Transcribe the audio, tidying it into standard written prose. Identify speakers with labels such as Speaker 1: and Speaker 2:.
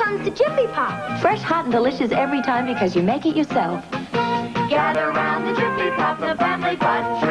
Speaker 1: comes the Jiffy Pop.
Speaker 2: Fresh, hot, and delicious every time because you make it yourself.
Speaker 3: Gather round the Jiffy Pop, the family fun.